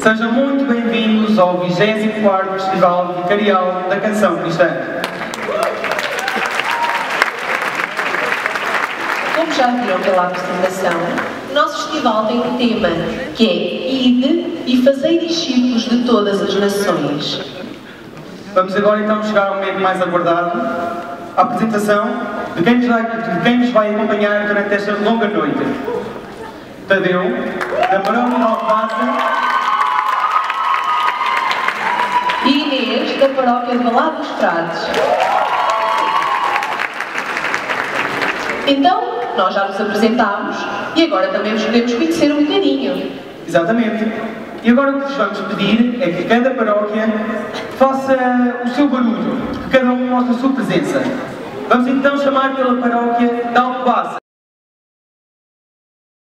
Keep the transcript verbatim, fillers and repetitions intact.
Sejam muito bem-vindos ao vigésimo quarto Festival Vicarial da Canção Cristã. Como já viram pela apresentação, o nosso festival tem um tema, que é Ide e fazei discípulos de todas as nações. Vamos agora então chegar ao momento mais aguardado, a apresentação de quem nos vai, de quem nos vai acompanhar durante esta longa noite. Tadeu, da Paróquia de Alcobaça, E Inês, da Paróquia de Valado dos Frades. Então, nós já nos apresentámos e agora também vos podemos conhecer um bocadinho. Exatamente. E agora o que vos vamos pedir é que cada paróquia faça o seu barulho, que cada um mostre a sua presença. Vamos então chamar pela Paróquia de Alcobaça.